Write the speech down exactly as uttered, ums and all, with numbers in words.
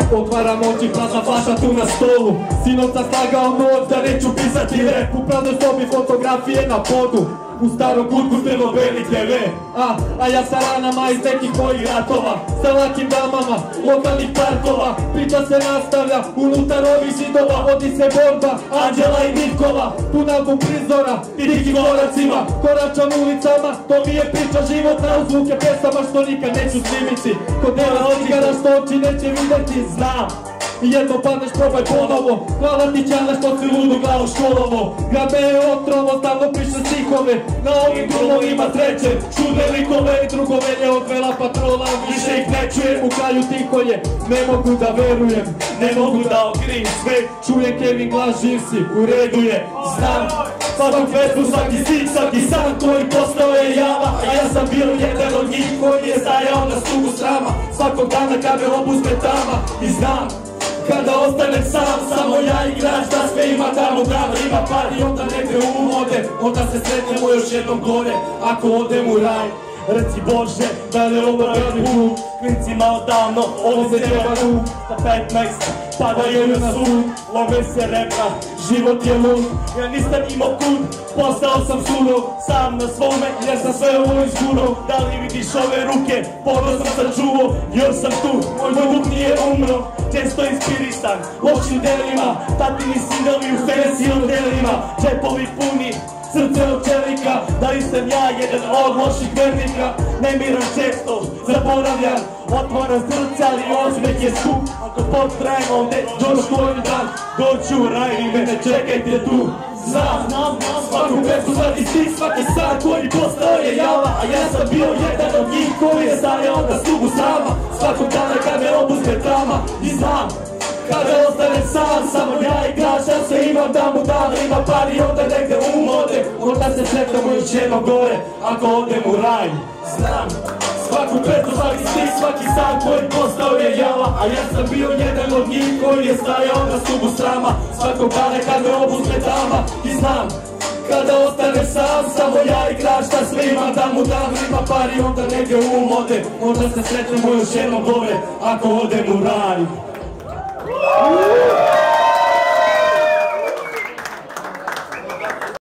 Otvaram oči, prazna flaša tu na stolu. Sinoć sam slagao noć da neću pisati rap. U praznoj sobi fotografije na podu. U starom kutku crno-beli te ve. A, a ja sa ranama iz nekih mojih ratova. Sa lakim damama, lokalnih parkova. Priča se nastavlja, unutar ovih zidova. Vodi se borba, Anđela i Nikova. Tunelbu prizora, tikim koracima. Koračam ulicama, to mi je priča životna. U zvuke pjesama što nikad neću snimiti. Kod dela cigara što oči neće vidjeti, znam. I jedno padneš, probaj ponovo. Hvala ti Ćale što si ludu glavu školovo. Grad me je otrovo, stalno piše stihove. Na ovim drumovima treće čudne likove i drugove je odvela patrola. Više ih ne čujem, u kraju tiho je. Ne mogu da verujem, ne mogu da okrijem sve. Čujem Kevin glas, živ si, u redu je, znam. Svaku pesmu, svaki stih, svaki san koji postao je java. A ja sam bio jedan od njih koji je stajao na stubu srama. Svakog dana kad me opusme tama i znam. Kada ostanem sam, samo ja igrač, da sve ima tamo, tamo ima par i onda negdje umode. Onda se sretnemo još jednom gore, ako odem u raj. Reci Bože, da ne obravi put, klincima odavno, ovo se treba tu. Za petnaest, padaju na sud, love se repa, život je lud. Ja nisam imao kud, postao sam surov, sam na svome, jer sam sve ovo izgurao. Da li vidiš ove ruke, ponosno sam čuo, još sam tu, moj duh nije umro. Često inspirisan, lošim delima, tatini sinovi u fancy hotelima. Džepovi puni, srce od čelika, da li sam ja jedan od loših vernika. Nemiran često, zaboravljam, otvoram srce, ali osmeh je skup. Ako potrajem ovdje, još koji dan, doću u raj i mene čekajte tu. Znam, znam, svaku pesmu, svaki stih, svaki san koji postao je java. A ja sam bio jedan od njih koji je stajao na stubu srama. Svakog dana kad me obuzme trama i znam. Kada ostanem sam, samo ja igrač, ja se imam da mu dam, ima par i onda negdje umode. Onda se sretamo još jednom gore, ako odem u raj, znam. Svaku pesmu, svaki stih, svaki san koji postao je java. A ja sam bio jedan od njih koji je stajao na stubu srama. Svakog dana kad me obuzme tama i znam. Kada ostanem sam, samo ja igrač, da sve imam da mu dam, ima par i onda negdje umode. Onda se sretamo još jednom gore, ako odem u raj. Woo!